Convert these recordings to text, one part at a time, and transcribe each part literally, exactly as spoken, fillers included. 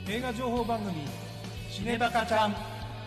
映画情報番組シネバカちゃん。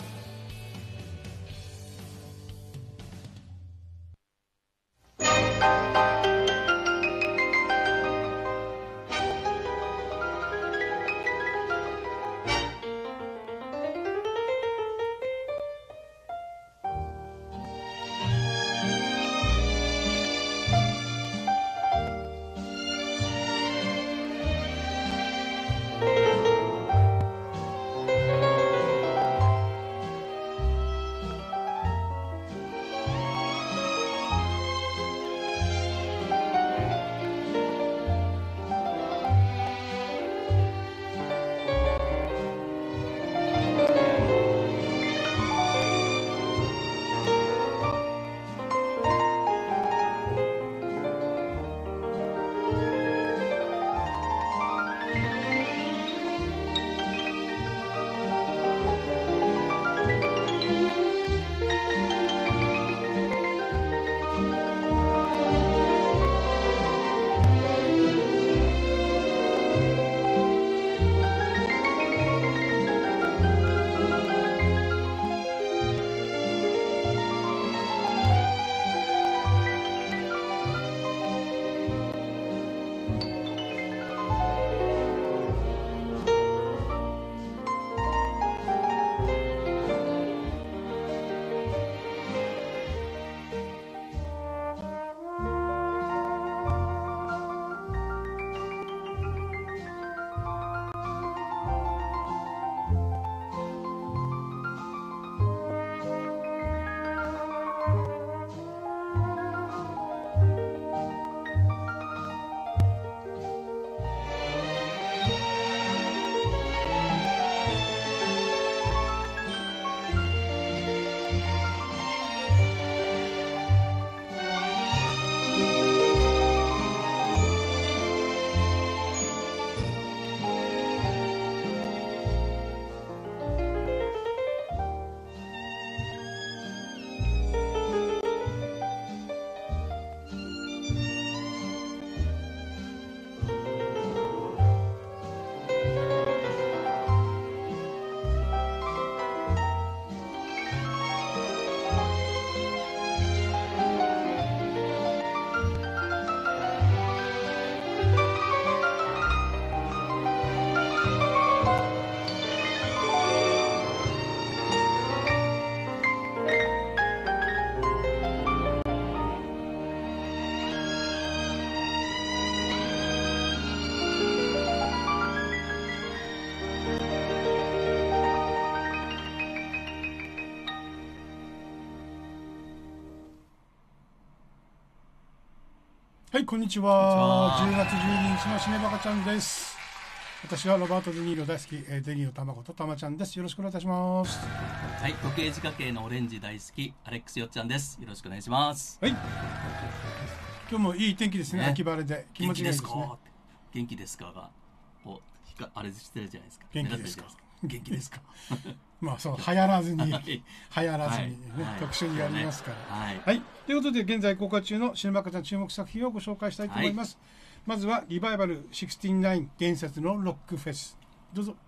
はい、こんにちは。じゅうがつじゅうににちのシネバカちゃんです。私はロバート・デ・ニーロ大好き、デ・ニーロ卵とたまちゃんです。よろしくお願いいたします。 はい、時計仕掛けのオレンジ大好きアレックスよっちゃんです。よろしくお願いします。 はい。今日もいい天気ですね。ね、秋晴れで気持ちがいいですね。 元気ですかが、おあれしてるじゃないですか。 元気ですか。元気ですか。まあそう流行らずに、はい、流行らずにね、はい、特集にやりますから、はい、はい、ということで現在公開中のシネバカちゃん注目作品をご紹介したいと思います。はい、まずはリバイバルろくじゅうきゅう伝説のロックフェス、どうぞ。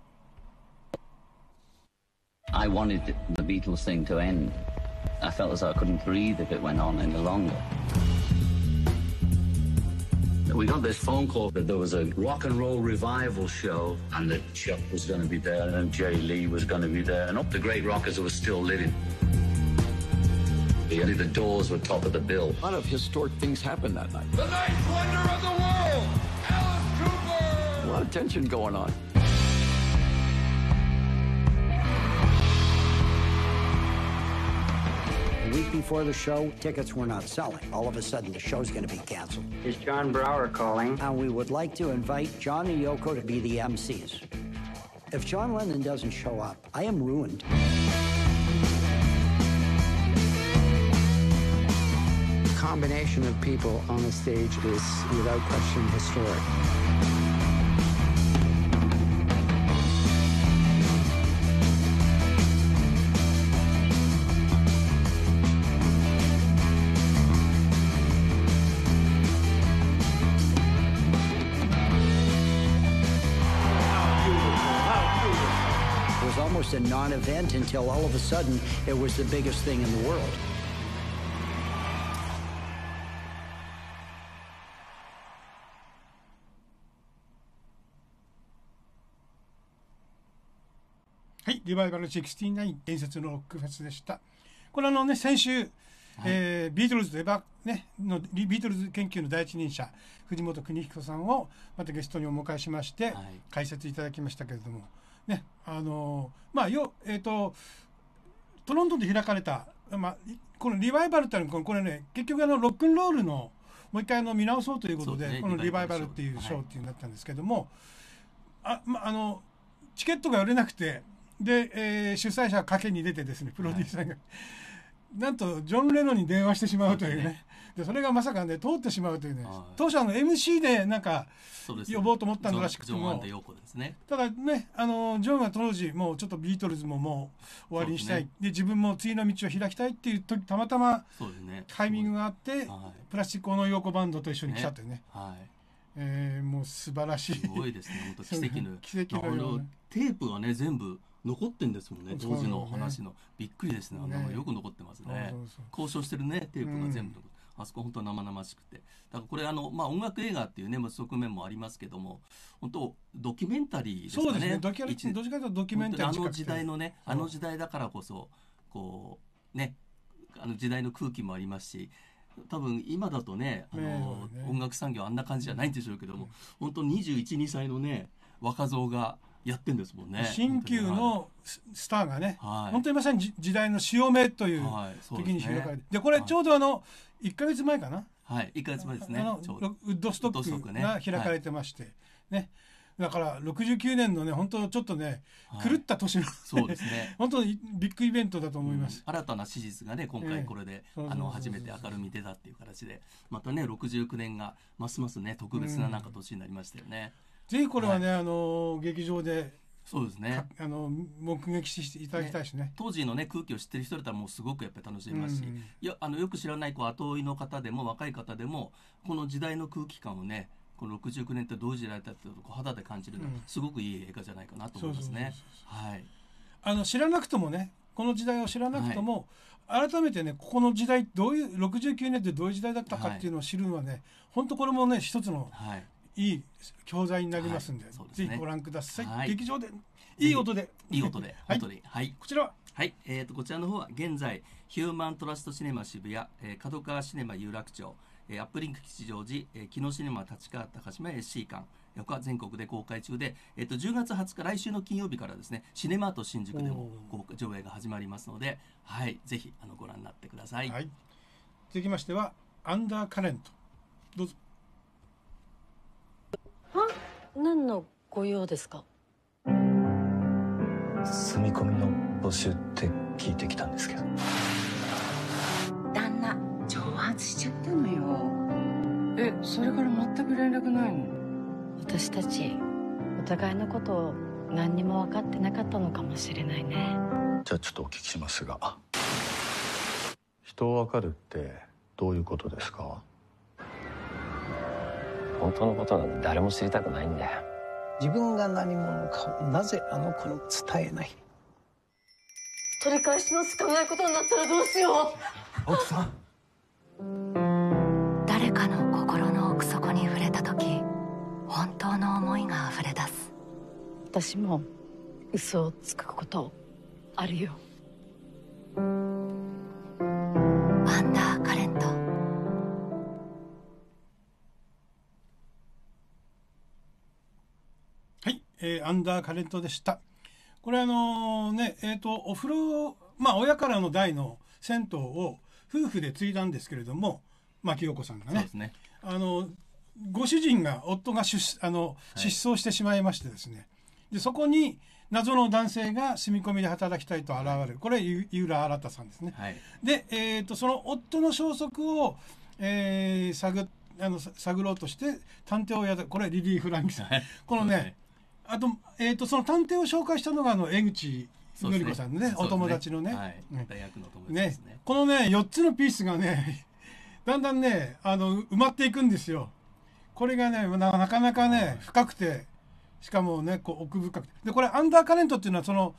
I wanted the Beatles thing to end. I felt as though I couldn't breathe if it went on any longer. We got this phone call that there was a rock and roll revival show and that Chuck was going to be there and Jerry Lee was going to be there and up the great rockers who were still living. The Doors were top of the bill. A lot of historic things happened that night. The ninth wonder of the world, Alice Cooper! A lot of tension going on. A week before the show, tickets were not selling. All of a sudden, the show's going to be canceled. Is John Brower calling? And we would like to invite John and Yoko to be the M Cs. If John Lennon doesn't show up, I am ruined. The combination of people on the stage is, without question, historic. a non-event until all of a sudden it was the biggest thing in the world. はい、リバイバルろくじゅうきゅう伝説のロックフェスでした。これあのね先週、はいえー、ビートルズといえばねのビートルズ研究の第一人者藤本邦彦さんをまたゲストにお迎えしまして、はい、解説いただきましたけれどもねあのー、まあよえっ、ー、とトロントで開かれたまあこのリバイバルってのはこれね結局あのロックンロールのもう一回あの見直そうということで、ね、このリバイバルっていうショーっていうなったんですけども、はい、あまあのチケットが売れなくて。で、えー、主催者は賭けに出てですねプロデューサーが、はい、なんとジョン・レノンに電話してしまうというね、ねでそれがまさかね通ってしまうというね当初の エムシー でなんか呼ぼうと思ったのらしくても、ね、ただねあのジョンは当時もうちょっとビートルズももう終わりにしたい で,、ね、で自分も次の道を開きたいっていう時たまたまタイミングがあって、ねはい、プラスチックオノヨーコバンドと一緒に来たというね、ねはいえー、もう素晴らしいすごいですね本当奇跡の奇跡のようなテープがね全部残ってんですもんね当時の話の、ね、びっくりですねあのよく残ってますね、そうそうそう交渉してるねテープが全部残って、うん、あそこ本当生々しくてだからこれあの、まあ、音楽映画っていうね側面もありますけども本当ドキュメンタリーですかねそうですねドキュメンタリーどっちかというとドキュメンタリーあの時代のねあの時代だからこそこうねあの時代の空気もありますし多分今だとねあの、ね、音楽産業あんな感じじゃないんでしょうけども、うん、本当にじゅういち、にさいのね若造がやってんですもんね新旧のスターがね、はい、本当にまさに時代の潮目という時に開かれて、はい で, ね、でこれちょうどあのいっかげつまえかなはいいっかげつまえですねあのちょうどウッドストックが開かれてまして、ねはいね、だからろくじゅうきゅうねんのね本当ちょっとね、はい、狂った年のそうですね本当にビッグイベントだと思います、 うん、新たな史実がね今回これで、えー、あの初めて明るみに出たっていう形でまたねろくじゅうきゅうねんがますますね特別ななんか年になりましたよね、 うん、ぜひこれはね、はい、あの劇場でそうですねあの目撃していただきたいですね、ね当時のね空気を知ってる人だったらもうすごくやっぱり楽しめますし、うん、いやあのよく知らないこう後追いの方でも若い方でもこの時代の空気感をねこのろくじゅうきゅうねんってどういう時代だったってこう肌で感じるのはすごくいい映画じゃないかなと思いますね。 あの知らなくともねこの時代を知らなくとも、はい、改めてねここの時代どういうろくじゅうきゅうねんってどういう時代だったかっていうのを知るのはね、はい、本当これもね一つの、はいいい教材になりますんで、はいでね、ぜひご覧ください、はい、劇場でいい音でいい音で本当に、はい、 こちらははい、えー、とこちらの方は現在ヒューマントラストシネマ渋谷、えー、角川シネマ有楽町、えー、アップリンク吉祥寺、えー、木野シネマ立川高島 エスシー 館他全国で公開中で、えー、とじゅうがつはつか来週の金曜日からですねシネマート新宿でも上映が始まりますので、はい、ぜひあのご覧になってください、はい、 続きましてはアンダーカレントどうぞ。 何のご用ですか？ 住み込みの募集って聞いてきたんですけど。 旦那挑発しちゃったのよ。え、それから全く連絡ないの？ 私たちお互いのことを何にも分かってなかったのかもしれないね。 じゃあちょっとお聞きしますが、人を分かるってどういうことですか？ 本当のことなんて誰も知りたくないんだよ。 自分が何者かをなぜあの子に伝えない？ 取り返しのつかないことになったらどうしよう。奥さん、 誰かの心の奥底に触れた時本当の思いが溢れ出す。 私も嘘をつくことあるよ。 アンダーカレント。 はい、えー、アンダーカレントでした。これあのー、ねえっ、ー、とお風呂まあ親からの代の銭湯を夫婦で継いだんですけれども牧陽子さんがね、 そうですね、 あのご主人が夫が出あの、はい、失踪してしまいましてですね、でそこに謎の男性が住み込みで働きたいと現れる、これ井浦新さんですね、はい、で、えー、とその夫の消息を、えー、探, あの探ろうとして探偵をやる、これリリー・フランキさん、はい、このねあと、えー、とその探偵を紹介したのがあの江口のり子さんの ね, ねお友達のね、はい、 大学の友達です ね, ねこのねよっつのピースがねだんだんねあの埋まっていくんですよ。これがね な, なかなかね深くてしかもねこう奥深くて、でこれアンダーカレントっていうのはその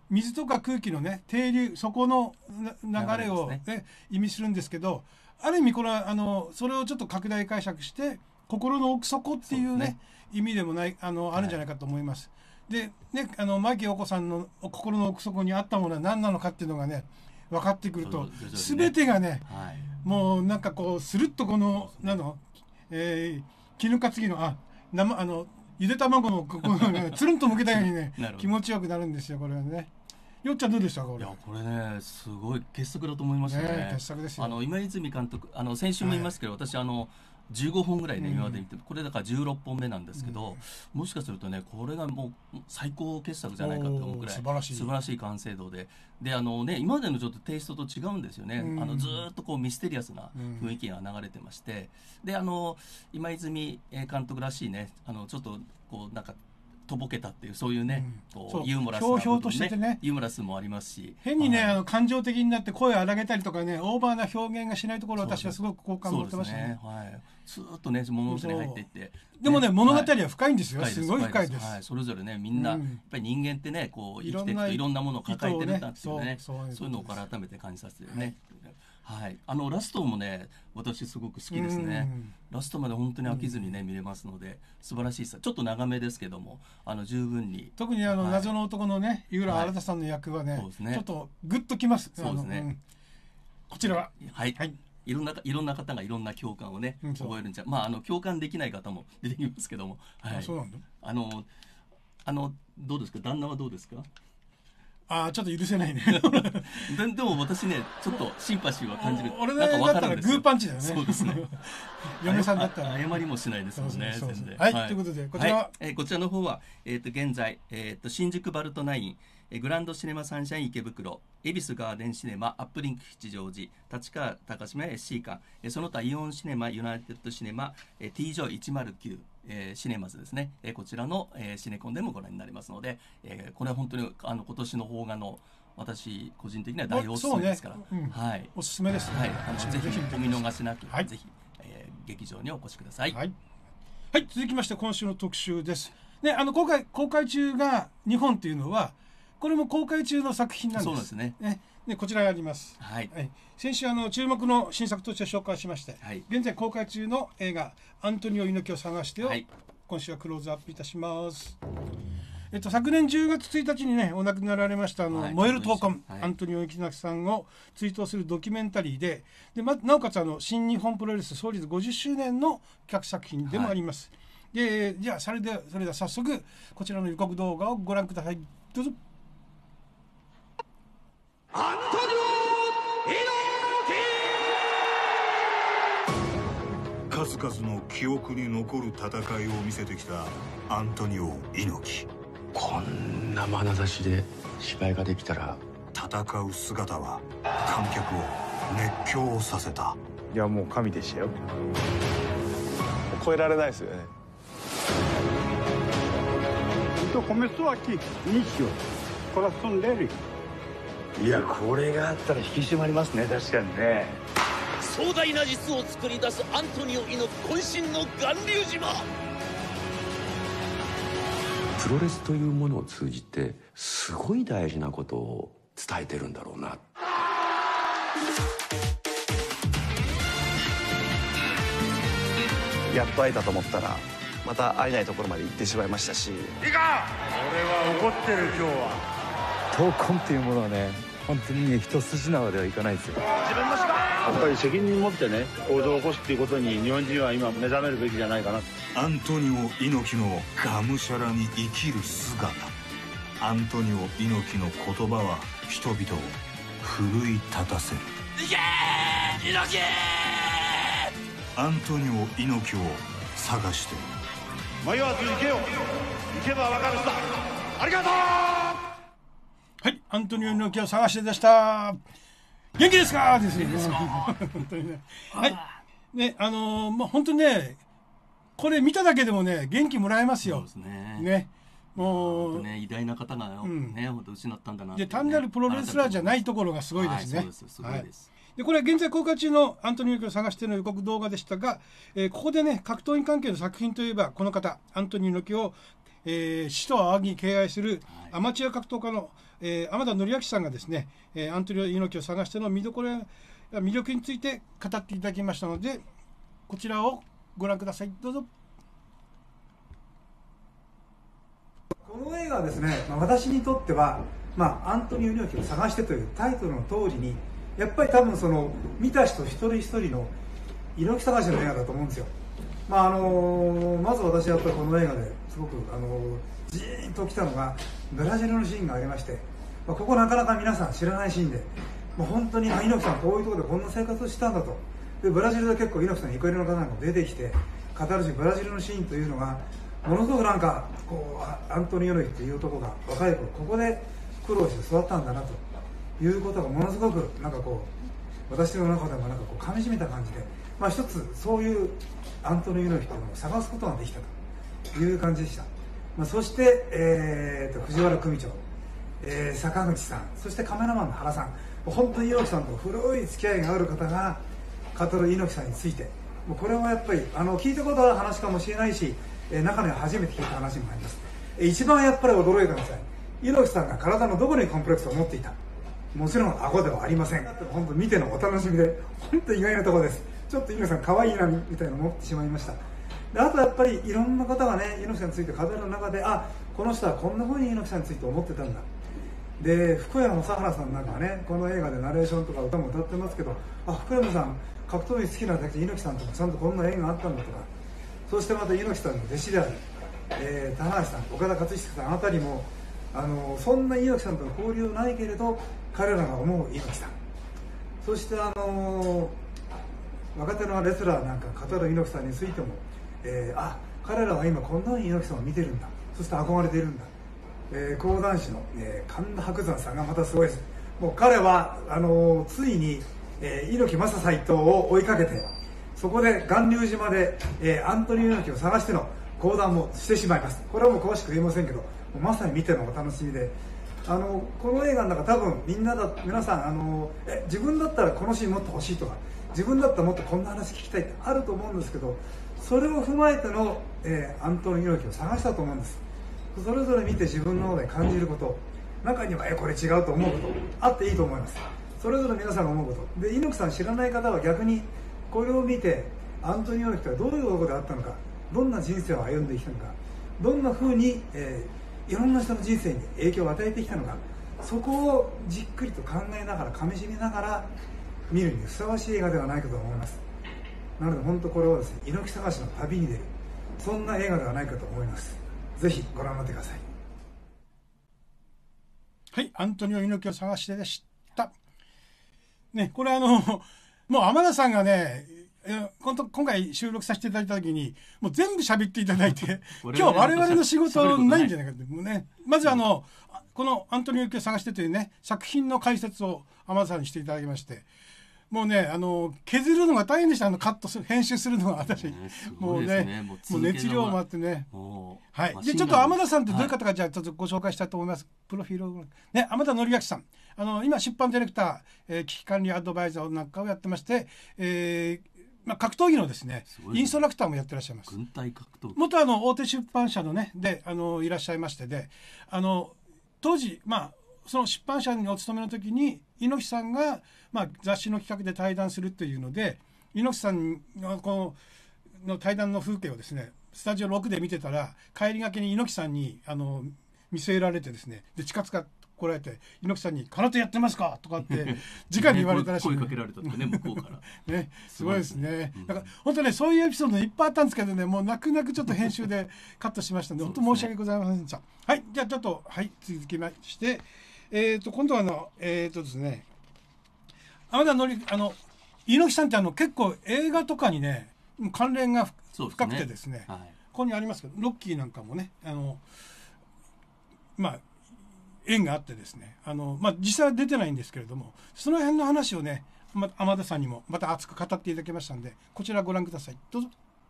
水とか空気のね停留、そこの流れを、ねね、意味するんですけど、ある意味これはあのそれをちょっと拡大解釈して心の奥底っていうね、ね意味でもないあのあるんじゃないかと思います。はい、でね、あの牧陽子さんの心の奥底にあったものは何なのかっていうのがね分かってくると、すべてがね、はい、もうなんかこうスルッとこのなの、えー、絹担ぎのあ生あのゆで卵のここがつるんとむけたようにね気持ちよくなるんですよ、これはね。よっちゃんどうでしたかこれ。 いやこれねすごい傑作だと思いましたね。 ね傑作ですよ。 あの今泉監督、あの先週も言いますけど、はい、私あのじゅうごほんぐらいね、うん、今まで見て、これだからじゅうろっぽんめなんですけど、うん、もしかするとねこれがもう最高傑作じゃないかと思うくらい素晴らしい素晴らしい完成度で、であのね今までのちょっとテイストと違うんですよね。うん、あのずっとこうミステリアスな雰囲気が流れてまして、うん、であの今泉監督らしいね、あのちょっとこうなんかとぼけたっていうそういうね、うん、こうユーモラスな部分ね、ひょうひょうとしててね、ユーモラスもありますし、 変にね、はい、あの感情的になって声を荒げたりとかね、オーバーな表現がしないところ、私はすごく好感を持ってましたね。 はい、ずっとね物語に入っていって、 でもね、ね、物語は深いんですよ。はい、すごい深いです。 はい、それぞれねみんな、うん、やっぱり人間ってねこう生きていくといろんなものを抱えてるんだっていうね、そういう、そういうのを改めて感じさせてね。はい、あのラストもね私すごく好きですね。ラストまで本当に飽きずにね見れますので素晴らしいさ。ちょっと長めですけどもあの十分に、 特にあの、はい、謎の男のね井浦新さんの役はね、はい、ねちょっとグッときます。 そうですね、うん、 こちらははい、はい、いろんないろんな方がいろんな共感をね、うん、覚えるんじゃ、まああの共感できない方も出てきますけども、はい、 あそうなんだ。 あのあのどうですか、旦那はどうですか。 ああちょっと許せないねで, でも私ねちょっとシンパシーは感じる。 俺だったらグーパンチだよね。 そうですね嫁さんだったら謝りもしないですもんね。全然。 はい、はい、ということでこちらは、はい、 えー、こちらの方は、えー、と現在、えー、と新宿バルトナイン、えー、グランドシネマサンシャイン池袋、恵比寿ガーデンシネマ、アップリンク吉祥寺、立川高島屋 エスシー 館、えー、その他イオンシネマ、ユナイテッドシネマ、えー、ティージョイいちまるきゅう、えー、シネマズですね、えー、こちらの、えー、シネコンでもご覧になりますので、えー、これは本当にあの今年の邦画の私個人的には大おすすめですから、ね、うん、はい、 おすすめです、ね、 はい、あのぜひお見逃しなく、はい、ぜひ、えー、劇場にお越しください。 はい、はい、続きまして今週の特集です。ね、あの公開公開中が日本というのはこれも公開中の作品なんです。 そうですね。 ね、ね、こちらがあります。 はい。 はい、先週あの注目の新作として紹介しまして、はい、現在公開中の映画アントニオ猪木を探してを、はい、今週はクローズアップいたします。えっと、昨年じゅうがつついたちにねお亡くなられましたあの、はい、燃える闘魂、はい、アントニオ猪木さんを追悼するドキュメンタリーで、で、ま、なおかつあの新日本プロレス創立ごじゅっしゅうねんの企画作品でもあります。はい、でじゃあそれでそれでは早速こちらの予告動画をご覧ください。どうぞ。 アントニオ猪木、 数々の記憶に残る戦いを見せてきたアントニオ猪木。 こんな眼差しで芝居ができたら。 戦う姿は観客を熱狂させた。 いやもう神でしたよ。超えられないですよね。 Itu começou aqui, início, coração dele. いやこれがあったら引き締まりますね。確かにね。 壮大な実を作り出すアントニオ猪木渾身の巌流島。 プロレスというものを通じてすごい大事なことを伝えてるんだろうな。 やっと会えたと思ったらまた会えないところまで行ってしまいましたし。いいか、俺は怒ってる。今日は闘魂っていうものはね本当にね一筋縄ではいかないですよ。 自分の芝居やっぱり責任持ってね行動を起こすっていうことに日本人は今目覚めるべきじゃないかな。 アントニオ猪木のがむしゃらに生きる姿。アントニオ猪木の言葉は人々を奮い立たせる。 いけー猪木。 アントニオ猪木を探して迷わず行けよ。行けばわかるさ。ありがとう。 はい、アントニオ猪木を探してでした。元気ですかですね。本当にね。はい。ね、あのー、まあ本当にね、これ見ただけでもね元気もらえますよ。 そうですね。 ね。もうね偉大な方がね、うん、本当失ったんだな、ね。 で単なるプロレスラーじゃないところがすごいですね。 はい、そうです。すごいです。 はい、でこれは現在公開中のアントニオ猪木を探しての予告動画でしたが、えー、ここでね格闘技関係の作品といえばこの方アントニオ猪木をえー、師と仰ぎ敬愛するアマチュア格闘家の、えー、天田紀明さんがですね、えー、アントニオ猪木を探しての見どころや魅力について語っていただきましたので、こちらをご覧ください。どうぞ。 この映画はですね、まあ、私にとっては、まあ、アントニオ猪木を探してというタイトルの通りに、やっぱり多分その見た人一人一人の猪木探しの映画だと思うんですよ。まああのー、まず私はやっぱりこの映画ですごく、あのー、ジーンときたのがブラジルのシーンがありまして、まあ、ここなかなか皆さん知らないシーンで、もう本当に猪木さんこういうところでこんな生活をしたんだと。でブラジルで結構猪木さんゆかりの方が出てきて語るし、ブラジルのシーンというのがものすごくなんかこうアントニオ猪木という男が若い頃ここで苦労して育ったんだなということがものすごくなんかこう私の中でもなんかこう噛みしめた感じで、まあ一つそういうアントニオ猪木というのを探すことができたという感じでした。まあ、そして、えー、と藤原組長、えー、坂口さん、そしてカメラマンの原さん、本当に猪木さんと古い付き合いがある方が語る猪木さんについて、もうこれはやっぱりあの聞いたことある話かもしれないし、えー、中には初めて聞いた話もあります。えー、一番やっぱり驚いたのは猪木さんが体のどこにコンプレックスを持っていた。もちろん顎ではありません。本当見てのお楽しみで本当意外なところです。ちょっと猪木さん可愛いなみたいなのを思ってしまいました。であとやっぱりいろんな方がね猪木さんについて語る中で、あ、この人はこんな風に猪木さんについて思ってたんだ。で福山雅治さんなんかはねこの映画でナレーションとか歌も歌ってますけど、あ、福山さん格闘技好きなだけで猪木さんともちゃんとこんな縁があったんだとか、そしてまた猪木さんの弟子である、えー、棚橋さん、岡田克彦さんあたりもあのそんな猪木さんとの交流ないけれど彼らが思う猪木さん、そしてあの若手のレスラーなんか語る猪木さんについても、えー、あ、彼らは今こんなに猪木さんを見てるんだ、そして憧れているんだ。えー、講談師の、えー、神田伯山さんがまたすごいです。もう彼はあのー、ついに、えー、猪木正斎藤を追いかけて、そこで巌流島で、えー、アントニオ猪木を探しての講談もしてしまいます。これはもう詳しく言えませんけど、もうまさに見てのお楽しみで、あのこの映画の中多分みんなだ皆さんあのえ自分だったらこのシーンもっと欲しいとか、自分だったらもっとこんな話聞きたいってあると思うんですけど、それを踏まえての、えー、アントニオ猪木を探したと思うんです。それぞれ見て自分の方で感じること、中にはえこれ違うと思うことあっていいと思います。それぞれ皆さんが思うことで、猪木さん知らない方は逆にこれを見てアントニオ猪木とはどういう男であったのか、どんな人生を歩んできたのか、どんな風に、えー、いろんな人の人生に影響を与えてきたのか、そこをじっくりと考えながら噛みしめながら見るにふさわしい映画ではないかと思います。なので本当これはですね、猪木探しの旅に出る、そんな映画ではないかと思います。ぜひご覧になってください。 はい、アントニオ猪木を探してでした。ね、これあのもう天田さんがね、今回収録させていただいた時にもう全部喋っていただいて今日我々の仕事ないんじゃないかって、もうね、まずあのこのアントニオ猪木を探してというね作品の解説を天田さんにしていただきまして、もうね、あの削るのが大変でした。あのカットする編集するのが私、ね、もうね、もう熱量もあってね、はい。でちょっと天田さんってどういう方か、じゃあちょっとご紹介したいと思います。プロフィールをね、天田紀明さん、あの今出版ディレクター、えー、危機管理アドバイザーなんかをやってまして、えーまあ、格闘技のですねインストラクターもやってらっしゃいます。 軍隊格闘技、 元あの大手出版社のねであのいらっしゃいまして、であの当時まあその出版社にお勤めの時に猪木さんが、まあ、雑誌の企画で対談するというので、猪木さんのこの対談の風景をですねスタジオろくで見てたら、帰りがけに猪木さんにあの見せられてですね、で近々来られて猪木さんに空手やってますかとかって直に言われたらしい、 ね、声かけられたってね、向こうからね、すごいですね。だから本当ね、そういうエピソードいっぱいあったんですけどね、もう泣く泣くちょっと編集でカットしましたので本当申し訳ございませんでした。はい、じゃあちょっとはい続きまして、えーと今度はあのえーとですね天田紀あの猪木さんってあの結構映画とかにね関連が深くてですね、はい、ここにありますけどロッキーなんかもねあのまあ縁があってですね、あの、まあ、実際は出てないんですけれども、その辺の話をね、ま、天田さんにもまた熱く語っていただきましたので、こちらご覧ください。どうぞ。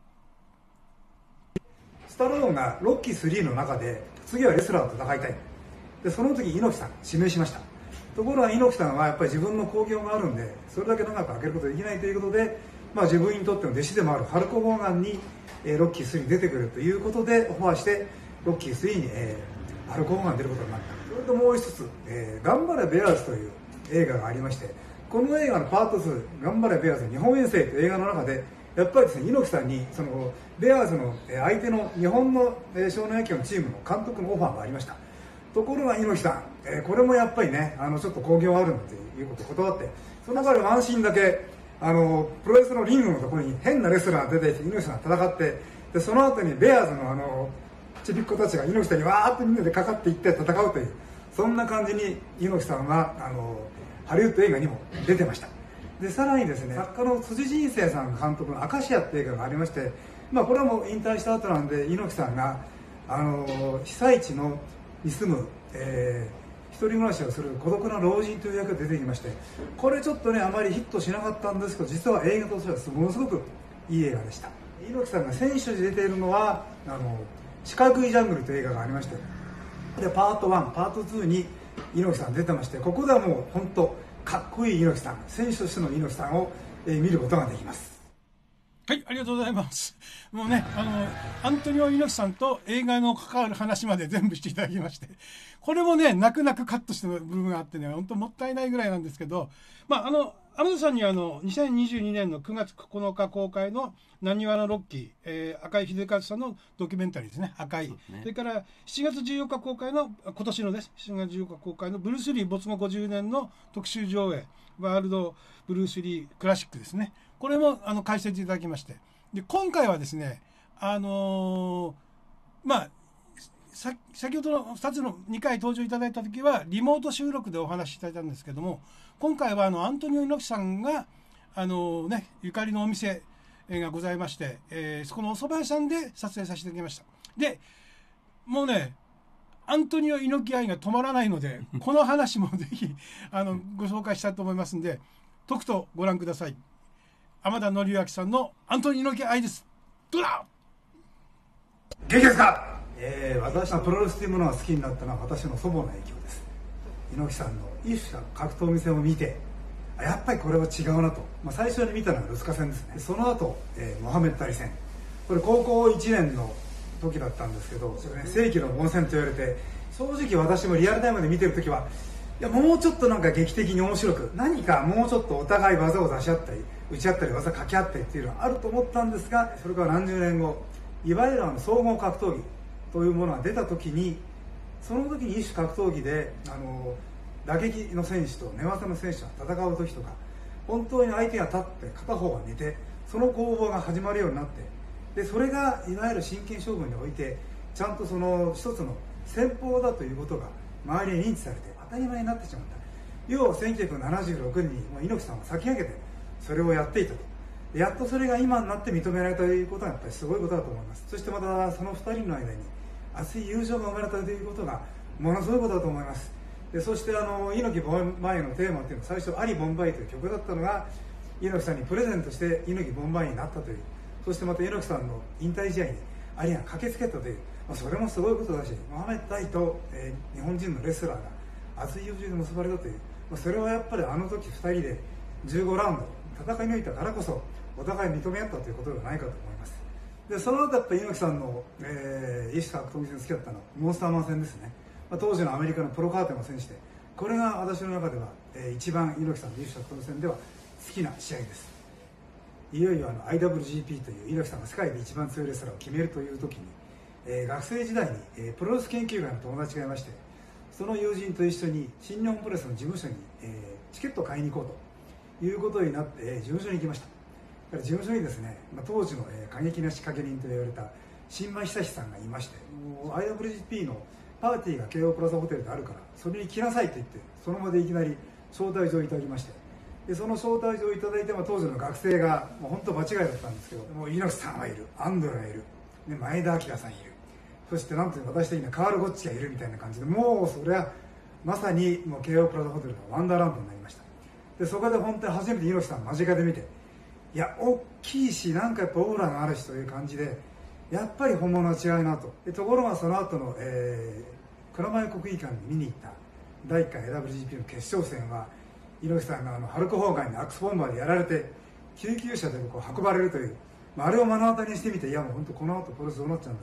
スタローンがロッキースリーの中で次はレスラーと戦いたい。でその時猪木さん指名しました。ところが猪木さんはやっぱり自分の興行があるんで、それだけ長く空けることができないということで、まあ、自分にとっての弟子でもあるハルコ・ホーガンに、えー、ロッキースリーに出てくるということでオファーして、 ロッキースリーに、えー、ハルク・ホーガンが出ることになった。それともう一つ、えー、頑張れベアーズという映画がありまして、この映画のパートツー、頑張れベアーズ日本遠征という映画の中で、やっぱりですね、猪木さんにそのベアーズの相手の日本の少年野球のチームの監督のオファーがありました。ところが猪木さん、えー、これもやっぱりね、あのちょっと興行あるんだということを断って、その中でワンシーンだけあのプロレスのリングのところに変なレスラーが出てきて猪木さんが戦って、でその後にベアーズのあのちびっ子たちが猪木さんにわーっとみんなでかかっていって戦うという、そんな感じに猪木さんはあのハリウッド映画にも出てました。でさらにですね、作家の辻仁清さん監督の「アカシア」っていう映画がありまして、まあ、これはもう引退した後なんで、猪木さんがあの被災地のに住む、えー、一人暮らしをする孤独な老人という役が出てきまして、これちょっとねあまりヒットしなかったんですけど、実は映画としてはものすごくいい映画でした。猪木さんが選手で出ているのはあの四角いジャングルという映画がありまして、でパートワンパートツーに猪木さん出てまして、ここではもう本当かっこいい猪木さん、選手としての猪木さんを、えー、見ることができます。 はい、ありがとうございます。もうね、あのアントニオ猪木さんと映画の関わる話まで全部していただきまして、これもね泣く泣くカットしてる部分があってね、本当もったいないぐらいなんですけど、まああの天野さんにあのにせんにじゅうにねんのくがつここのか公開のなにわのロッキー、えー、赤井秀和さんのドキュメンタリーですね、赤い。そ, ね、それからしちがつじゅうよっか公開の、今年のですしちがつじゅうよっか公開のブルース・リー没後ごじゅうねんの特集上映、ワールドブルース・リークラシックですね。これもあの解説いただきまして、で今回はですね、あのー、まあさ先ほどのふたつのにかい登場いただいた時はリモート収録でお話しいただいたんですけども、今回はあのアントニオ猪木さんがあの、ね、ゆかりのお店がございまして、えー、そこのお蕎麦屋さんで撮影させていただきました。でもうねアントニオ猪木愛が止まらないのでこの話もぜひあのご紹介したいと思いますんで、とくとご覧ください。天田紀明さんのアントニオ猪木愛です。どうだ元気ですか。えー、私がプロレスというものが好きになったのは私の祖母の影響です。猪木さんの一種格闘技戦を見て、やっぱりこれは違うなと、まあ、最初に見たのはルスカ戦ですね。その後、えー、モハメッド・アリ戦、これ高校いちねんの時だったんですけど、ね、世紀の凡戦と言われて、正直私もリアルタイムで見てる時は、いやもうちょっとなんか劇的に面白く、何かもうちょっとお互い技を出し合ったり打ち合ったり技掛け合ったりっていうのはあると思ったんですが、それから何十年後、いわゆるあの総合格闘技というものが出た時に、その時に一種格闘技であの打撃の選手と寝技の選手が戦う時とか、本当に相手が立って片方が寝て、その攻防が始まるようになって、でそれがいわゆる真剣勝負においてちゃんとその一つの戦法だということが周りに認知されて当たり前になってしまった。要はせんきゅうひゃくななじゅうろくねんに猪木さんは先駆けてそれをやっていたと。やっとそれが今になって認められたということはやっぱりすごいことだと思います。そしてまたそのふたりの間に熱い友情が生まれたということがものすごいことだと思います。でそしてあの猪木ボンバイのテーマっていうのは最初アリボンバイという曲だったのが猪木さんにプレゼントして猪木ボンバイになったという、そしてまた猪木さんの引退試合にアリが駆けつけたという、まあ、それもすごいことだし、モハメッド・アリと、えー、日本人のレスラーが熱い友情で結ばれたという、まあ、それはやっぱりあの時ふたりでじゅうごラウンド戦い抜いたからこそお互い認め合ったということではないかと思います。でその後やっぱり猪木さんの、えー、一種格闘技戦好きだったのはモンスターマン戦ですね。まあ、当時のアメリカのプロカーテンを制して、これが私の中では、えー、一番猪木さんの一種格闘技戦では好きな試合です。いよいよあの アイダブリュージーピー という猪木さんが世界で一番強いレスラーを決めるという時に、えー、学生時代に、えー、プロレス研究会の友達がいまして、その友人と一緒に新日本プロレスの事務所に、えー、チケットを買いに行こうということになって、えー、事務所に行きました。事務所にですね、まあ、当時の、えー、過激な仕掛け人と言われた新米久志さんがいまして、もう アイダブリュージーピー のパーティーが京王プラザホテルであるからそれに来なさいと言って、その場でいきなり招待状をいただきまして、でその招待状をいただいて、まあ、当時の学生がもう本当場違いだったんですけど、もう猪木さんはいる、アンドレがいる、で前田明さんいる、そしてなんという私的にはカール・ゴッチがいるみたいな感じで、もうそれはまさにもう京王プラザホテルのワンダーランドになりました。でそこで本当に初めて猪木さん間近で見て、いや大きいしなんかやっぱオーラがあるしという感じで、やっぱり本物は違いなと。でところがその後の、えー、蔵前国技館に見に行っただいいっかい エーダブリュージーピー の決勝戦は、猪木さんがあのハルク・ホーガンにアクスボンバーでやられて救急車でこう運ばれるという、まあ、あれを目の当たりにしてみて、いやもう本当この後プロレスどうなっちゃうんだろう、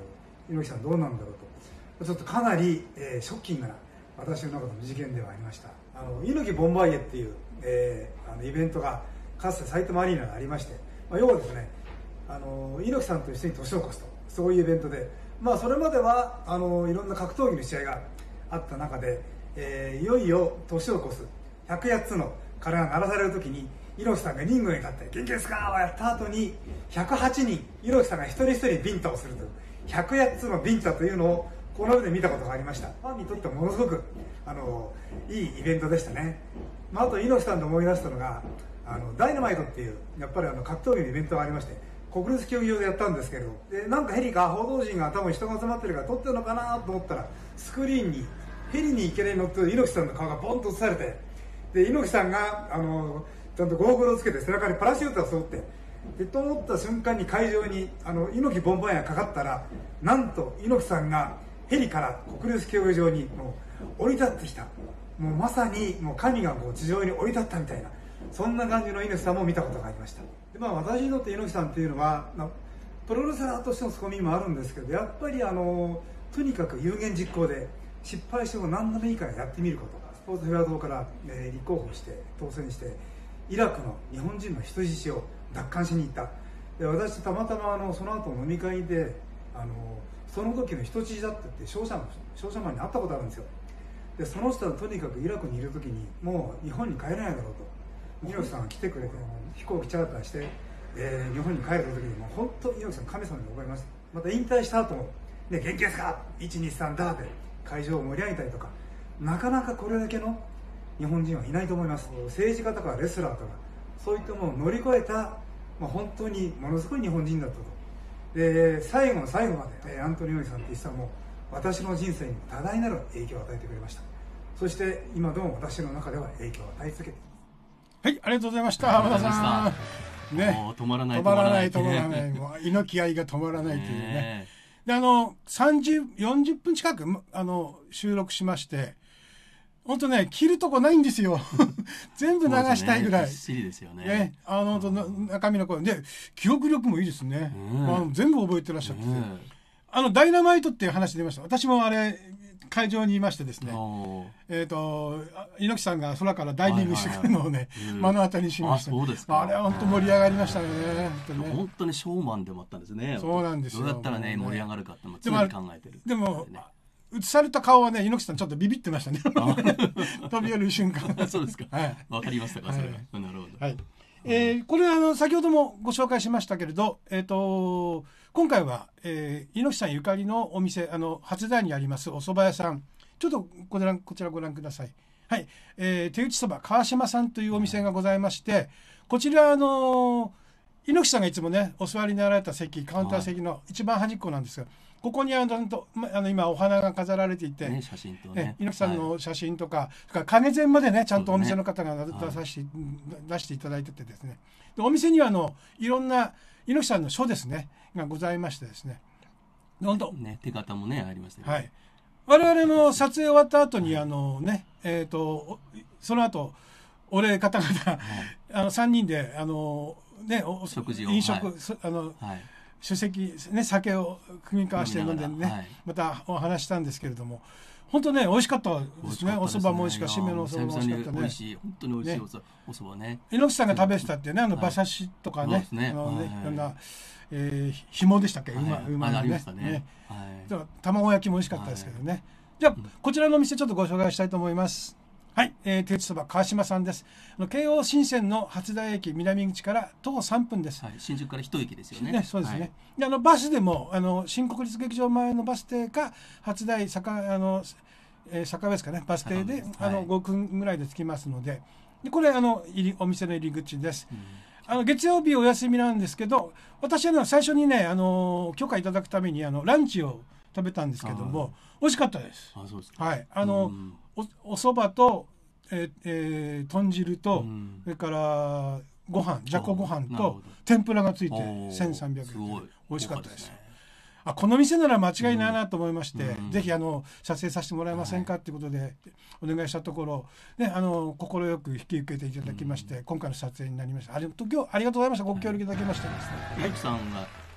猪木さんどうなんだろうと、ちょっとかなり、えー、ショッキングな私の中の事件ではありました。あの猪木ボンバイエっていう、えー、あのイベントがかつて埼玉アリーナがありまして、まあ、要はですね、あの猪木さんと一緒に年を越すと、そういうイベントで、まあ、それまではあのいろんな格闘技の試合があった中で、えー、いよいよ年を越すひゃくやっつの鐘が鳴らされるときに猪木さんがリングに立って「元気ですか?」をやった後にひゃくはちにん猪木さんが一人一人ビンタをするというひゃくやっつのビンタというのをこの目で見たことがありました。ファンにとってはものすごくあのいいイベントでしたね。まあ、あと猪木さんで思い出したのがあのダイナマイトっていうやっぱりあの格闘技のイベントがありまして、国立競技場でやったんですけど、でなんかヘリか報道陣が多分人が集まってるから撮ってるのかなと思ったら、スクリーンにヘリに行けない乗ってる猪木さんの顔がボンと映されて、で猪木さんがあのちゃんとゴーグルをつけて背中にパラシュートを背負ってでと思った瞬間に会場にあの猪木ボンバイアがかかったら、なんと猪木さんがヘリから国立競技場にもう降り立ってきた、もうまさにもう神がこう地上に降り立ったみたいな、そんな感じの猪木さんも見たことがありました。で、まあ、私にとって猪木さんっていうのは、まあ、プロレスラーとしての凄みもあるんですけど、やっぱりあのとにかく有言実行で失敗しても何でもいいからやってみること、スポーツフェア党から、えー、立候補して当選してイラクの日本人の人質を奪還しに行った。で、私たまたまあのその後飲み会であのその時の人質だって言って商社商社マンに会ったことあるんですよ。でその人はとにかくイラクにいる時にもう日本に帰れないだろうと、猪木さんが来てくれて飛行機チャーターして、えー、日本に帰る時にもう本当に猪木さん神様に覚えました。また引退した後も、ね、元気ですかいちにさんだって会場を盛り上げたりとか、なかなかこれだけの日本人はいないと思います。政治家とかレスラーとかそういったものを乗り越えた、まあ、本当にものすごい日本人だったと。で最後の最後までアントニオ猪木さんって実はもう私の人生に多大なる影響を与えてくれました。そして今でも私の中では影響を与え続けています。 はい、ありがとうございました。浜田さん、ね、 止まらない止まらない止まらない、もう猪木愛が止まらないというね。で、あのさんじゅう、よんじゅっぷん近くあの収録しまして、本当ね切るとこないんですよ。全部流したいぐらい。 ぎっしりですよね。 ね、あの中身の声で記憶力もいいですね。あの全部覚えてらっしゃって、あのダイナマイトっていう話出ました。私もあれ会場にいましてですね、えっと猪木さんが空からダイビングしてくるのをね目の当たりにしました。あれは本当盛り上がりましたね。 本当にショーマンでもあったんですね。 そうなんですよ。 どうやったらね盛り上がるかって常に考えてる。 でも映された顔はね猪木さんちょっとビビってましたね。飛び降りる瞬間。 そうですか。わかりましたかそれ。なるほど。 はい。えー、これあの先ほどもご紹介しましたけれど、えっと今回は、えー、猪木さんゆかりのお店、あの初台にありますお蕎麦屋さん、ちょっとこちらこちらご覧ください。はい、えー、手打ちそば川島さんというお店がございまして、こちらあの猪木さんがいつもねお座りになられた席、カウンター席の一番端っこなんですが、ここにあのあの今お花が飾られていて、 ね、写真とね、 猪木さんの写真とか、はい、それから影前までねちゃんとお店の方が出させて、はい、出していただいててですね、でお店にはあのいろんな猪木さんの書ですねがございましてですね、本当ね手形もねありましたね。 はい。我々も撮影終わった後にあのねえっとその後お礼方々、はい、あのさんにんであのねお食事を飲食、はい、あの、 はい、 主席ね酒を組み交わして飲んでね、はい、またお話したんですけれども、本当ね美味しかったですね。お蕎麦も美味しかった、締めのお蕎麦も美味しかったね。 美味しい、本当に美味しいお蕎麦ね。 猪木さんが食べてたってね、あの馬刺しとかね、あのねいろんなえ紐でしたっけ、馬馬のね。卵焼きも美味しかったですけどね。じゃあこちらのお店ちょっとご紹介したいと思います。はい、えー、手打ちそば川島さんです。あの京王新線の初台駅南口から徒歩さんぷんです。 はい、新宿から一駅ですよね。 ね、そうですね。はい、であのバスでもあの新国立劇場前のバス停か初台坂あの、えー、坂上ですかねバス停で、はい、あのごふんぐらいで着きますので、でこれあの入りお店の入り口です。うん、あの月曜日お休みなんですけど、私は最初にねあの許可いただくためにあのランチを食べたんですけども美味しかったです。 あ、そうですか。はい、あの、うん、お, お蕎麦と、えーえー、豚汁と、うん、それからご飯じゃこご飯と天ぷらがついてせんさんびゃくえんで美味しかったです。あ、この店なら間違いないなと思いまして、うん、ぜひあの撮影させてもらえませんかということでお願いしたところ、ね、あの快く引き受けていただきまして、うん、今回の撮影になりました。ありがとうありがとうございました。ご協力いただきましてですね。 猪木さんが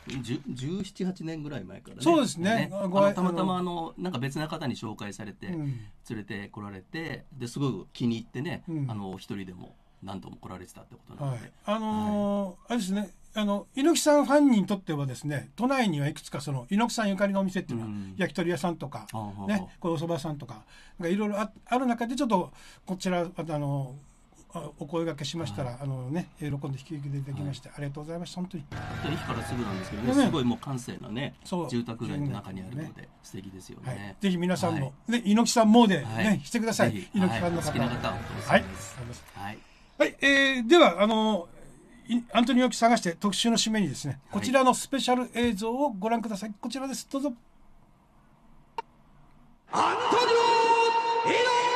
じゅうなな、はちねんぐらい前からね。 そうですね。 ねあのたまたまあのなんか別な方に紹介されて、うん、連れてこられて、ですごく気に入ってね、うん、あの一人でも何度も来られてたってことなので、はい、 あのーはい、あれですね。あの猪木さんファンにとってはですね、都内にはいくつかその猪木さんゆかりのお店っていうのは、うん、焼き鳥屋さんとか、うん、ね、これお蕎麦さんとかいろいろある中で、ちょっとこちらあのお声掛けしましたら、はい、あのね、喜んで引き受けていただきまして、はい、ありがとうございました。本当に駅からすぐなんですけどね、ね、すごいもう閑静なね住宅街の中にあるので、ね、素敵ですよね、はい、ぜひ皆さんも、はい、ね、猪木さんもで、ね、はい、してください。猪木ファンの方、 好きな方はおすすめです。 はい、はい、えー、ではあのアントニオ猪木探して特集の締めにですね、こちらのスペシャル映像をご覧ください。こちらです、どうぞ。アントニオ猪木。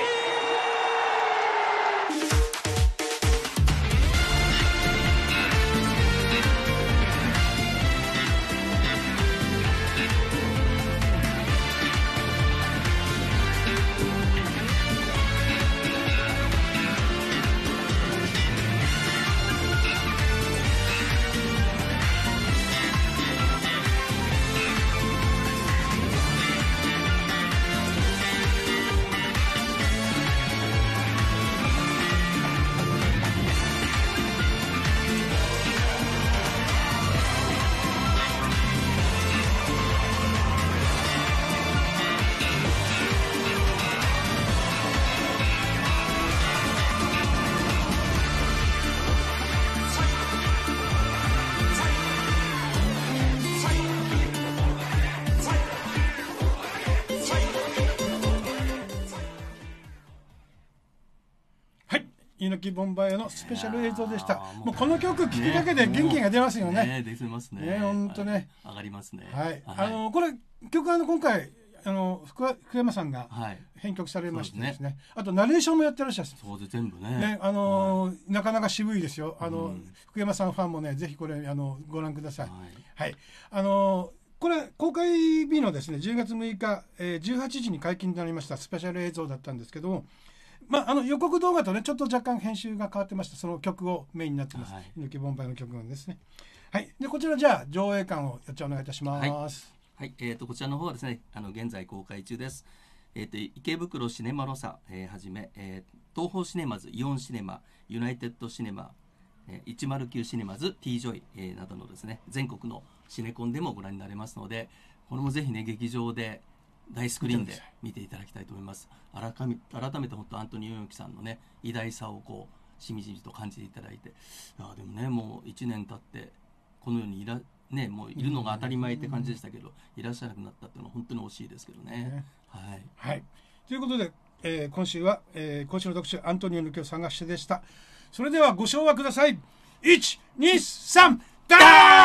猪木ボンバイエのスペシャル映像でした。もうこの曲聴くだけで元気が出ますよね。 ね、出ますね。 ね、本当ね。 上がりますね。 はい。あのこれ曲あの今回あの福山さんが編曲されましてですね。あとナレーションもやってらっしゃる。 そうで全部ね。 ね、あのなかなか渋いですよ。あの福山さんファンもね、ぜひこれあのご覧ください。はい。あのこれ公開日のですねじゅうがつむいか、えー、じゅうはちじに解禁となりましたスペシャル映像だったんですけども。まあ、あの予告動画とねちょっと若干編集が変わってました。その曲をメインになってます、はい、猪木ボンバイの曲なんですね。はい。でこちらじゃあ上映館をやっちゃお願いいたします。 はい、はい、えー、とこちらの方はですね、あの現在公開中です。えー、と池袋シネマロサ、えー、はじめ、えー、東宝シネマズ、イオンシネマ、ユナイテッドシネマ、えー、いちまるきゅうシネマズ、T ジョイ、えー、などのですね全国のシネコンでもご覧になれますので、これもぜひね劇場で大スクリーンで見ていただきたいと思います。改め、改めて本当アントニオ猪木さんのね偉大さをこうしみじみと感じていただいて、あでもねもういちねん経ってこの世にいら、ね、もういるのが当たり前って感じでしたけど、いらっしゃらなくなったっていうのは本当に惜しいですけどね。ね、はい、 はい、ということで、えー、今週は、えー、今週の特集アントニオ猪木を探してでした。それではご唱和ください。いち、に、さん、ダー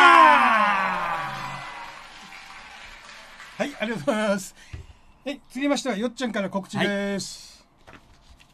はい、ありがとうございます。はい、続きましてはよっちゃんから告知です。 はい、こ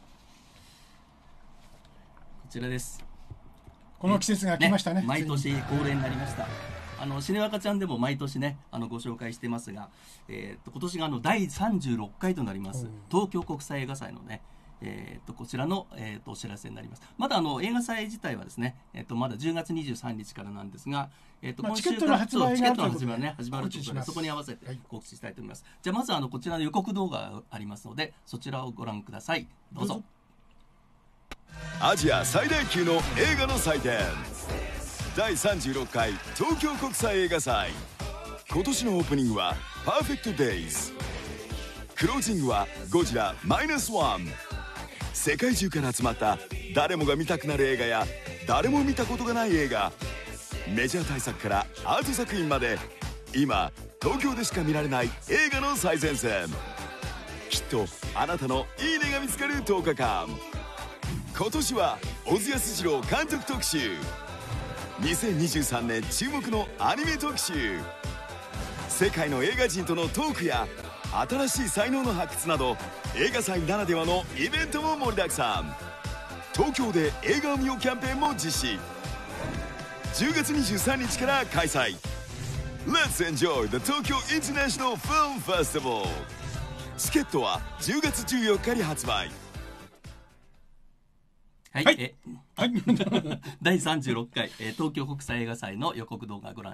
ちらです。 この季節が来ましたね。 ね、毎年恒例になりました。あのシネワカちゃんでも毎年ねあのご紹介してますが、えー、と今年があのだいさんじゅうろっかいとなります、うん、東京国際映画祭のね。えー、とこちらの、えー、とお知らせになります。まだあの映画祭自体はですね、えー、とまだじゅうがつにじゅうさんにちからなんですが、えー、と今週からチケットの発売がね始まるということで、そこに合わせて告知したいと思います。はい、じゃあまずあのこちらの予告動画がありますので、そちらをご覧ください。どうぞ。 アジア最大級の映画の祭典だいさんじゅうろっかい東京国際映画祭。今年のオープニングはパーフェクトデイズ、クロージングはゴジラマイナスワン。世界中から集まった誰もが見たくなる映画や誰も見たことがない映画、メジャー大作からアート作品まで、今東京でしか見られない映画の最前線。きっとあなたのいいねが見つかるとおかかん。今年は小津安二郎監督特集、にせんにじゅうさんねん注目のアニメ特集、世界の映画人とのトークや新しい才能の発掘など、映画祭ならではのイベントも盛りだくさん。東京で映画を見ようキャンペーンも実施。じゅうがつにじゅうさんにちから開催。 Let's enjoy the Tokyo International Film Festival。 チケットはじゅうがつじゅうよっかに発売。 はい、はい、え、はい、だいさんじゅうろっかい、えー、東京国際映画祭の予告動画ご覧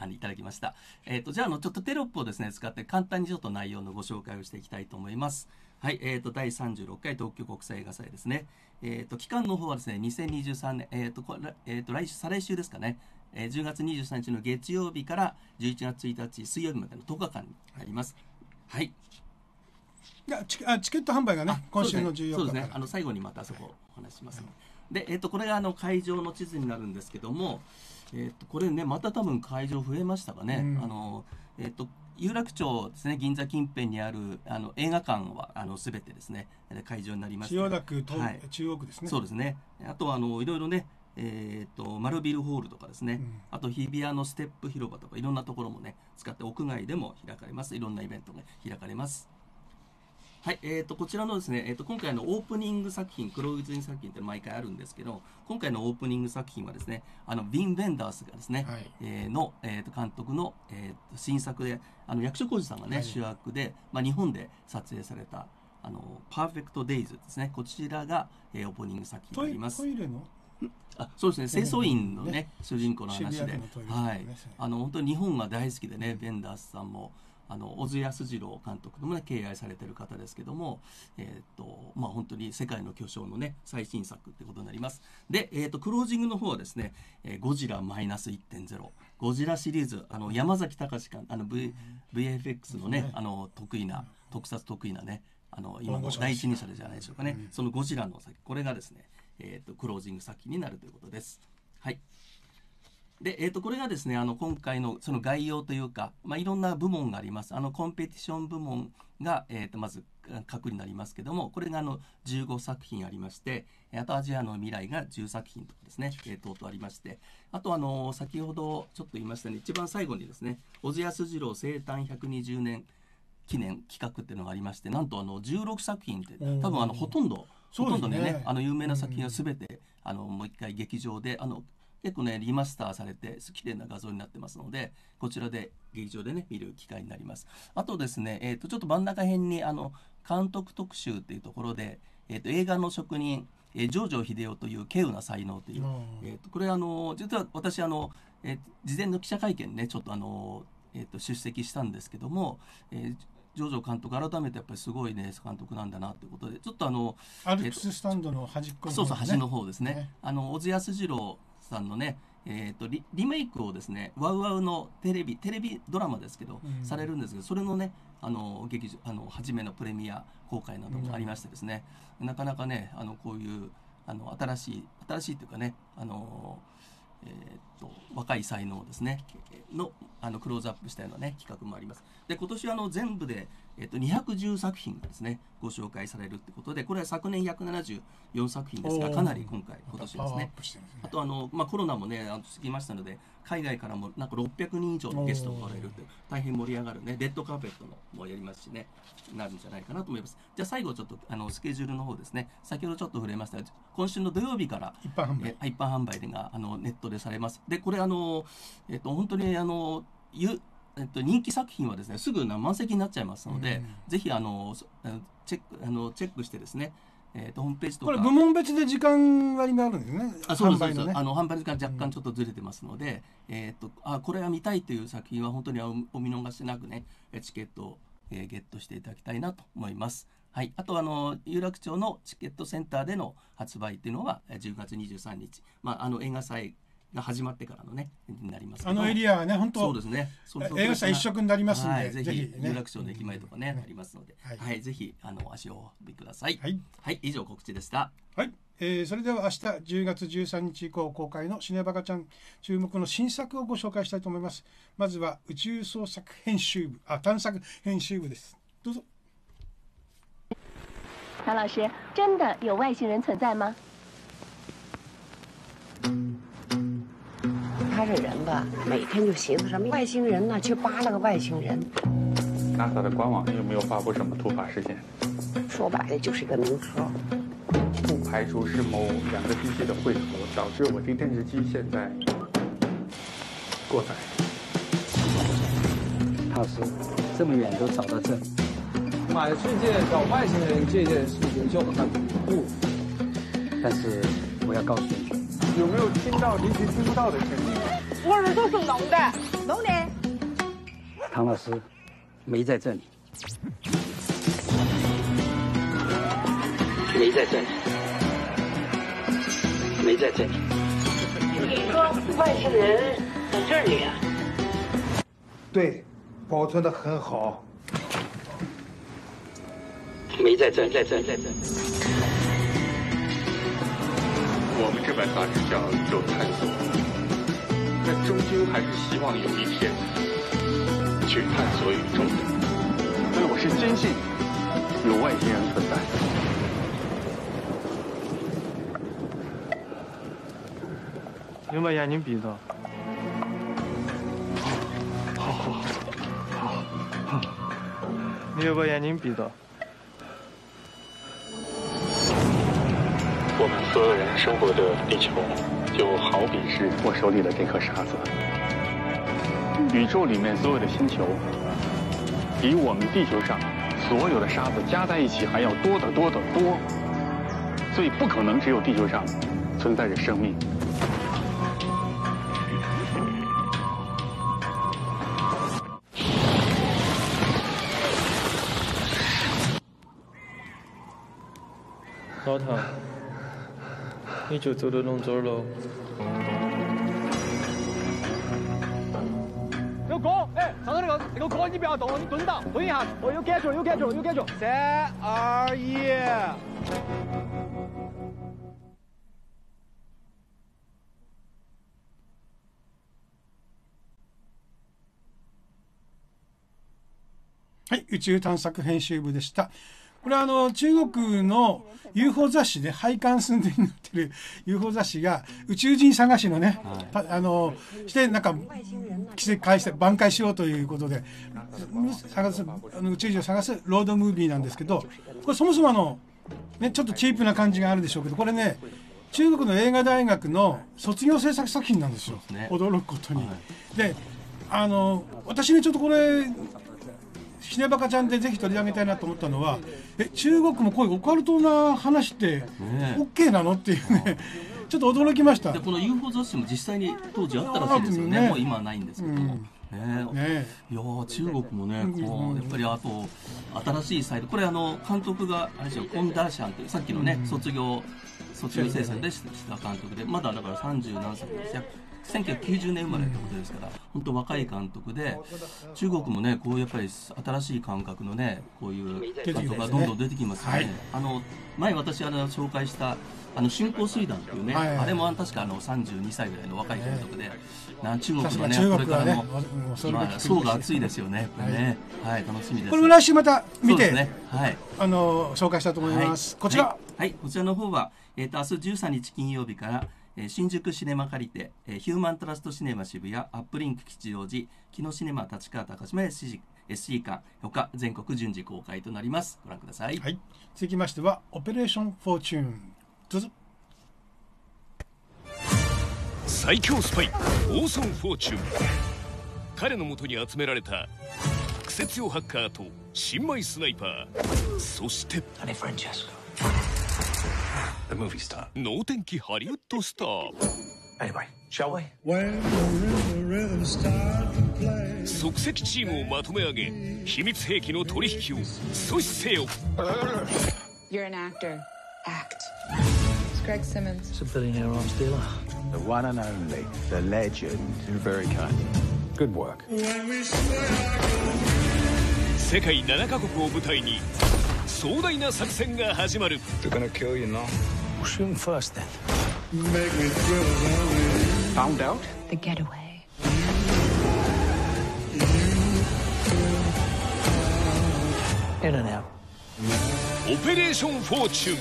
あのいただきました。えっとじゃああのちょっとテロップをですね使って簡単にちょっと内容のご紹介をしていきたいと思います。はい、えっとだいさんじゅうろっかい東京国際映画祭ですね。えっと期間の方はですねにせんにじゅうさんねん、えっとこれえっと来週再来週ですかね。えー、じゅうがつにじゅうさんにちの月曜日からじゅういちがつついたち水曜日までのとおかかんになります。はい。 いやチケあチケット販売がね今週のじゅうよっかから、 そうですね。あの最後にまたそこお話ししますので。で、えっとこれがあの会場の地図になるんですけども、えっとこれねまた多分会場増えましたかね。うん、あのえっと有楽町ですね、銀座近辺にあるあの映画館はあの全てですね会場になりまして、 千代田区、はい、中央区ですね。 そうですね。あとはあのいろいろね。えー、と丸ビルホールとかですね、うん、あと日比谷のステップ広場とかいろんなところもね使って屋外でも開かれます。いろんなイベントが開かれます。はい、えー、とこちらのですね、えー、と今回のオープニング作品クローズイン作品って毎回あるんですけど、今回のオープニング作品はですねあのヴィン・ヴェンダースがですね、はい、えー、の、えー、と監督の、えー、と新作であの役所広司さんがね、はい、主役で、まあ、日本で撮影されたあのパーフェクト・デイズですね。こちらが、えー、オープニング作品になります。 トイレのあそうですね、清掃員のね、ね主人公の話で、はい、あの本当に日本が大好きでね、ベンダースさんもあの小津安二郎監督のもね敬愛されてる方ですけども、えーとまあ、本当に世界の巨匠のね最新作ってことになります。で、えーとクロージングの方はですね、えー、ゴジラマイナス いってんゼロ ゴジラシリーズ、あの山崎隆監あの、v、ブイエフエックス のね、あの得意な特撮得意なねあの今の第一人者でじゃないでしょうかね、うん、そのゴジラの作これがですねえー、とクロージング作品になるということです。はい。で、えー、とこれがですねあの今回のその概要というか、まあ、いろんな部門があります。あのコンペティション部門が、えー、とまず核になりますけども、これがあのじゅうごさく品ありまして、あとアジアの未来がじゅうさく品とかですね、えー、等々ありまして、あとあの先ほどちょっと言いましたね、一番最後にですね小津安二郎生誕ひゃくにじゅうねん記念企画っていうのがありまして、なんとあのじゅうろくさく品って多分あのほとんどほとんどね、ねあの有名な作品はすべて、うん、あのもう一回劇場であの結構ねリマスターされて綺麗な画像になってますので、こちらで劇場でね見る機会になります。あとですね、えー、とちょっと真ん中辺にあの監督特集っていうところで、えー、と映画の職人、えー、ジョージョ秀夫という稀有な才能という、えー、とこれあの実は私あの、えー、事前の記者会見ねちょっとあの、えー、と出席したんですけども、えージョージョ監督改めてやっぱりすごいね監督なんだなということで、ちょっとあのアルプススタンドの端っこの、ね、 そうそう端の方ですね、ねあの小津安二郎さんのね、えー、と リ, リメイクをですねワウワウのテレビテレビドラマですけど、うん、されるんですけど、それのねあの劇場あの初めのプレミア公開などもありましてですね、うん、なかなかねあのこういうあの新しい新しいというかねあのえー、と若い才能ですねのあのクローズアップしたような、ね、企画もあります。で今年あの全部で、えー、とにひゃくじゅうさく品がですねご紹介されるってことで、これは昨年ひゃくななじゅうよんさく品ですがかなり今回今年ですね。あとあの、まあ、コロナもねあの過ぎましたので海外からもなんかろっぴゃくにん以上のゲストが来られるって大変盛り上がるねレッドカーペットのもやりますしねなるんじゃないかなと思います。じゃあ最後ちょっとあのスケジュールの方ですね、先ほどちょっと触れましたが今週の土曜日から一般販売、 え一般販売があのネットでされます。でこれあの、えっと、本当にあのゆえっと、人気作品はですねすぐ満席になっちゃいますので、うん、ぜひあのチェックあのチェックしてですね、えー、とホームページとかこれ部門別で時間割があるんですね。 あそうですそうです、ね、あの販売時間若干ちょっとずれてますので、うん、えー、とあこれが見たいという作品は本当にお見逃しなくねチケットを、えー、ゲットしていただきたいなと思います。はい、あとあの有楽町のチケットセンターでの発売っていうのはじゅうがつにじゅうさんにち、まあ、あの映画祭が始まってからのねになりますけど、 あのエリアはね本当そうですね映画祭一色になりますので、はい、 ぜひ有楽町の駅前とかね、うん、ありますので、はいはい、ぜひあの足をお運びください。はい、はい、以上告知でした。 はい、えー、それでは明日じゅうがつじゅうさんにち以降公開のシネバカちゃん注目の新作をご紹介したいと思います。まずは宇宙捜索編集部あ探索編集部です。どうぞ。 唐老师，真的有外星人存在吗？ 他这人吧，每天就寻思什么外星人呢，去扒拉个外星人。 NASA 的官网有没有发布什么突发事件？ 说白了就是一个名壳。 不排除是某两个机器的汇合，导致我这电视机现在过载。 老师，这么远都找到这里。 满世界找外星人这件事情就很恐怖， 但是我要告诉你， 有没有听到平时听不到的声音？ 我耳朵是聋的，聋的。 唐老师没在这里，没在这里，没在这里。 你说外星人在这里啊？ 对，保存的很好。 没在这里，在这里，在这里。 我们这本杂志叫《宇宙探索》，但终究还是希望有一天去探索宇宙。所以我是坚信有外星人存在。 你把眼睛闭上。好好好好，你把眼睛闭上。 我们所有人生活的地球，就好比是我手里的这颗沙子。宇宙里面所有的星球，比我们地球上所有的沙子加在一起还要多得多得多，所以不可能只有地球上存在着生命。 老唐，你就走得动这儿喽。 那个锅，哎，上头那个那个锅你不要动，你蹲到，蹲一下。我有感觉，有感觉，有感觉。三二一。 はい、宇宙探索編集部でした。これはあの中国の ユーフォー 雑誌で廃刊寸前になってる ユーフォー 雑誌が宇宙人探しのね、はい、あのしてなんか奇跡返して挽回しようということで探すあの宇宙人を探すロードムービーなんですけど、これそもそもあの、ね、ちょっとチープな感じがあるでしょうけど、これね中国の映画大学の卒業制作作品なんですよ、ね、驚くことに、はい、であの私ねちょっとこれシネバカちゃんでぜひ取り上げたいなと思ったのは、え中国もこういうオカルトな話って OK なのっていうね、ちょっと驚きました。 でこの ユーフォー 雑誌も実際に当時あったらしいですよね。もう今はないんですけど、うん、ねねいや中国もねこうやっぱりあと新しいサイト、これあの監督があれですよ、コンダーシャンというさっきのね、うん、卒業卒業制作でした監督で、まだだからさんじゅう何歳ですよ。せんきゅうひゃくきゅうじゅうねん生まれってことですから、本当若い監督で、中国もねこうやっぱり新しい感覚のねこういう監督がどんどん出てきますよね。はい、あの前私あの紹介したあの新興水団というね、はいはい、あれも確かあのさんじゅうにさいぐらいの若い監督で、な中国のねこれからの、まあ、層が厚いですよね。これね、はい、楽しみです。 これも来週また見て、 ね、はい、 あの紹介したいと思います。はい、こちら、 はい、はい、こちらの方はえっ、ー、と明日じゅうさんにち金曜日から新宿シネマ借りてヒューマントラストシネマ渋谷、アップリンク吉祥寺、木野シネマ立川高島 エスシー 館他全国順次公開となります。ご覧ください。 はい、続きましてはオペレーションフォーチューン、どうぞ。 最強スパイオーソンフォーチューン、彼のもとに集められたクセ強ハッカーと新米スナイパー、そして能天気ハリウッドスター。 Anyway, shall we? 即席チームをまとめ上げ、秘密兵器の取引を阻止せよ。 You're an actor. Act. It's Greg Simmons. It's a billionaire arms dealer. The one and only, the legend. You're very kind. Good work. 世界ななカ国を舞台に壮大な作戦が始まる。 They're gonna kill you now. We'll shoot him first then. Found out? The getaway. In and out. オペレーションフォーチューン。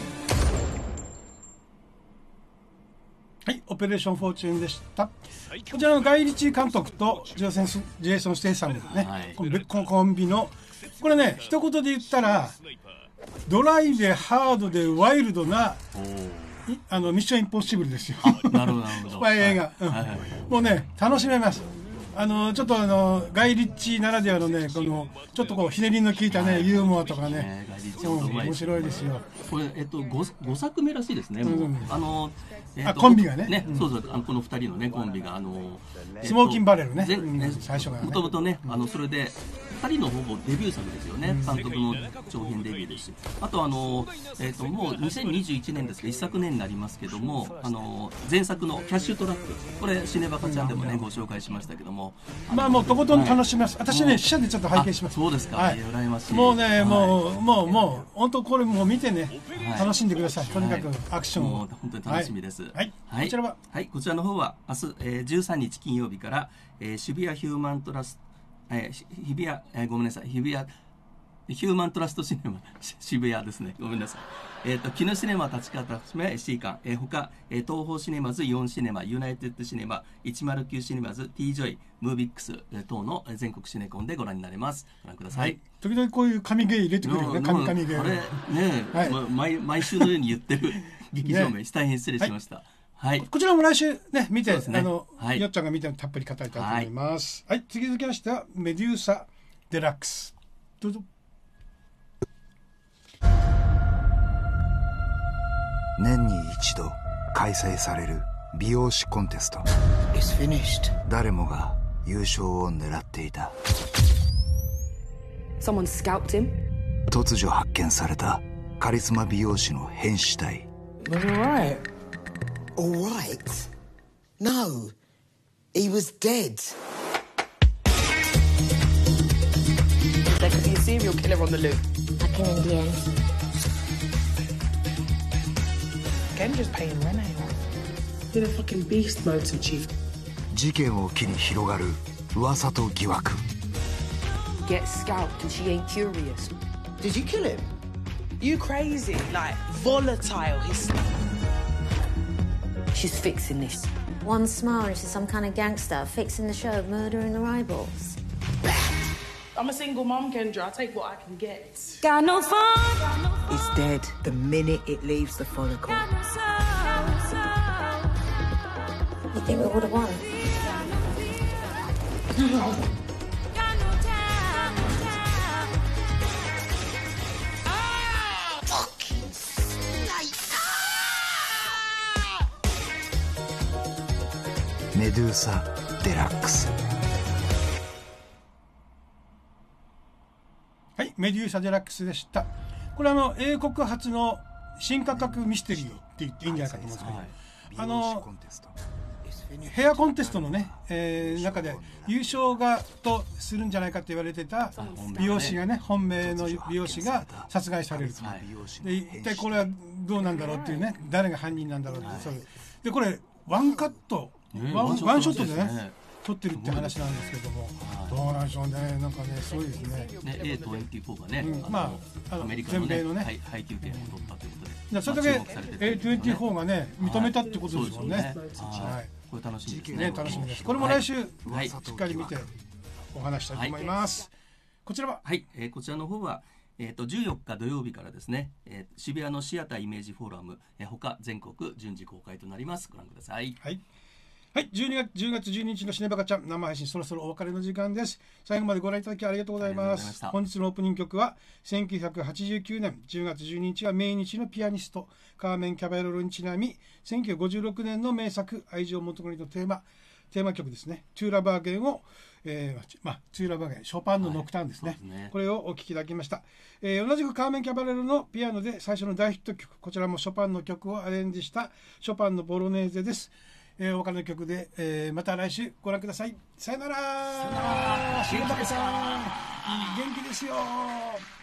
はい、オペレーションフォーチューンでした。こちらのガイ・リチー監督とジェイソン・ジェイソンステイサムのね、はい、このコンビのこれね一言で言ったらドライでハードでワイルドなあのミッションインポッシブルですよ。 なるほどなるほど。 スパイ映画、はいはいはい、もうね楽しめます。 あのちょっとあのガイ・リッチーならではのね、このちょっとこうひねりの効いたね、はい、ユーモアとかね、うん、面白いですよ。 これ、えっと、5, 5作目らしいですね。もう、うん、あの、 えっと、あコンビがね、 ね、うん、そうそう、あのこのふたりのねコンビがあの、 えっと、スモーキンバレルね、うん、最初がね、 もともとね、あのそれでふたりのほぼデビュー作ですよね。うん、監督の長編デビューですし、あとあのえっともうにせんにじゅういちねんですが一昨年になりますけども、あの前作のキャッシュトラック、これシネバカちゃんでもね、うん、ご紹介しましたけども、 まあもうとことん楽しみます。はい、私ね試写でちょっと拝見します。 そうですか。はい、羨ましい。 もうね、はい、もうもうもう本当これもう見てね、はい、楽しんでください。とにかくアクションを、 はい、本当に楽しみです。 はい。はいはい、こちらは、 はい、こちらの方は明日、えー、じゅうさんにち金曜日から、えー、渋谷ヒューマントラスト、えー、日比谷、えー、ごめんなさい、日比谷ヒューマントラストシネマ渋谷ですね、ごめんなさい。えっ、ー、と木のシネマ立川高島屋 エスシー 館、えー、他、えー、東宝シネマズイオンシネマユナイテッドシネマいちまるきゅうシネマズ T ジョイムービックス等の全国シネコンでご覧になれます。ご覧ください。はい、 時々こういう神ゲー入れてくるよね。神神ゲー。 これね、はい、ま、毎毎週のように言ってる劇場名、ね、大変失礼しました。はいはい、こちらも来週ね見て、ね、あの、 はい、 よっちゃんが見てたっぷり語りたいと思います。はい、はい、次続きましてはメデューサデラックス。どうぞ。 年に一度開催される美容師コンテスト。誰もが優勝を狙っていた。突如発見されたカリスマ美容師の変死体。 Alright. Alright? No. He was dead. There could be a serial killer on the loose. Like an Indian. Ken just paying rent anymore. You're the fucking beast mode, Chief. 事件を機に広がる噂と疑惑。 Gets scalped and she ain't curious. Did you kill him? You crazy? Like volatile. He's... She's fixing this. One smile and she's some kind of gangster fixing the show of murdering the rivals. I'm a single mom, Kendra. I take what I can get. Got no fun. It's dead the minute it leaves the follicle. You think we would have won? Fucking snake! メドゥーサデラックス。 はい、メデューサデラックスでした。これあの英国初の新感覚ミステリーって言っていいんじゃないかと思うんですけど、はい、あのヘアコンテストのね、えー、中で優勝がとするんじゃないかって言われてた美容師がね、本命の美容師が殺害されると。で一体これはどうなんだろうっていうね、誰が犯人なんだろうって、はい、そうでこれワンカット、ね、ワン、ワンショットでね撮ってるって話なんですけども、どうなんでしょうね、なんかねすごいですね。 ね エートゥエンティーフォー がね、うん、 まあアメリカの、ね、全米のね配給権を取ったということで、 それだけ エートゥエンティーフォー がね認めたってことですもんね。はい、 これ楽しみですね。楽しみです。これも来週、はい、しっかり見てお話したいと思います。はい、こちらは、 はい、えー、こちらの方は、えー、とじゅうよっか土曜日からですね、えー、渋谷のシアターイメージフォーラム、えー、他全国順次公開となります。ご覧ください。 はい。はい、じゅうにがつじゅうがつじゅうににちのシネバカちゃん生配信、そろそろお別れの時間です。最後までご覧いただきありがとうございます。本日のオープニング曲はせんきゅうひゃくはちじゅうきゅうねんじゅうがつじゅうににちは命日のピアニストカーメン・キャバレロにちなみ、せんきゅうひゃくごじゅうろくねんの名作愛情元国のテーマテーマ曲ですね、トゥーラバーゲンを、えーまあ、トゥーラバーゲンショパンのノクターンですね、はい、そうですね、これをお聴きいただきました。えー、同じくカーメン・キャバレロのピアノで最初の大ヒット曲、こちらもショパンの曲をアレンジしたショパンのボロネーゼです。えー、お別れの曲で、えー、また来週ご覧ください。さよなら。さよなら。シネバカさん元気ですよ。